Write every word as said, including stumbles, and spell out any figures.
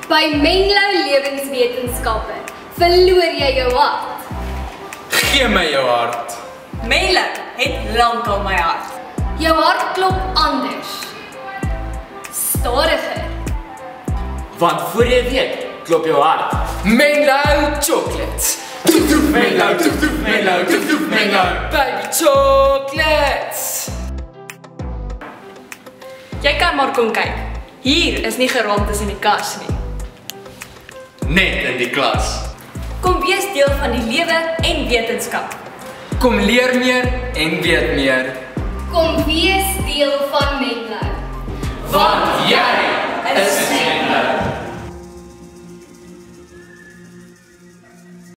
By Menlo lewenswetenskappe verloor jy jou hart. Gee my jou hart. Menlo het lankal my hart. Jou hart klop anders. Stadiger. Want voor jy weet, klop jou hart. Menlo chocolates. Toef toef Menlo, toef toef Menlo, toef toef Menlo. Baby chocolates. Jy kan maar kom kyk. Hier is nie gerondes in die kas nie. Net in die klas. Kom wees deel van die lewe en wetenskap. Kom leer meer en weet meer. Kom wees deel van Menlo. Want jy is